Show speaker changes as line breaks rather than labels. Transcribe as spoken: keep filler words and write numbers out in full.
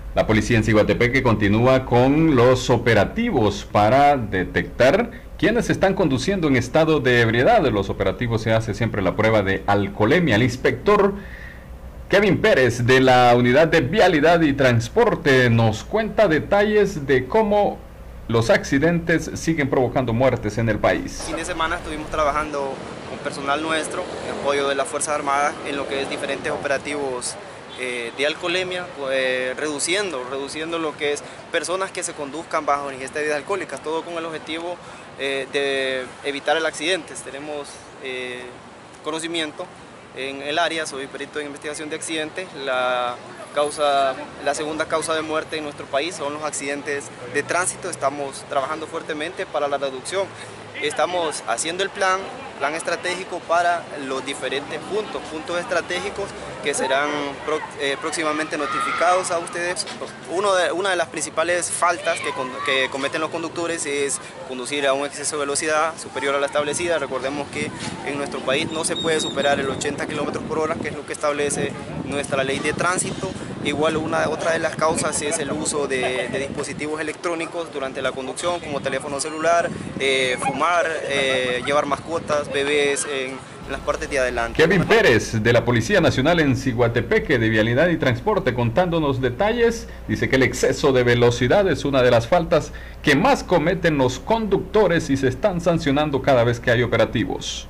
La policía en Ciguatepeque continúa con los operativos para detectar quienes están conduciendo en estado de ebriedad. De los operativos se hace siempre la prueba de alcoholemia. El inspector Kevin Pérez de la Unidad de Vialidad y Transporte nos cuenta detalles de cómo los accidentes siguen provocando muertes en el país.
El fin de semana estuvimos trabajando con personal nuestro, en apoyo de las Fuerzas Armadas, en lo que es diferentes operativos eh, de alcoholemia, eh, reduciendo, reduciendo lo que es personas que se conduzcan bajo ingesta de bebidas alcohólicas, todo con el objetivo eh, de evitar el accidente. Tenemos eh, conocimiento en el área, soy perito en investigación de accidentes. La, causa, la segunda causa de muerte en nuestro país son los accidentes de tránsito. Estamos trabajando fuertemente para la reducción. Estamos haciendo el plan, plan estratégico para los diferentes puntos, puntos estratégicos que serán pro, eh, próximamente notificados a ustedes. Uno de, una de las principales faltas que, con, que cometen los conductores es conducir a un exceso de velocidad superior a la establecida. Recordemos que en nuestro país no se puede superar el ochenta kilómetros por hora, que es lo que establece nuestra ley de tránsito. Igual una, otra de las causas es el uso de, de dispositivos electrónicos durante la conducción, como teléfono celular, eh, fumar, eh, llevar mascotas, bebés en las partes de adelante.
Kevin Pérez de la Policía Nacional en Ciguatepeque de Vialidad y Transporte contándonos detalles. Dice que el exceso de velocidad es una de las faltas que más cometen los conductores y se están sancionando cada vez que hay operativos.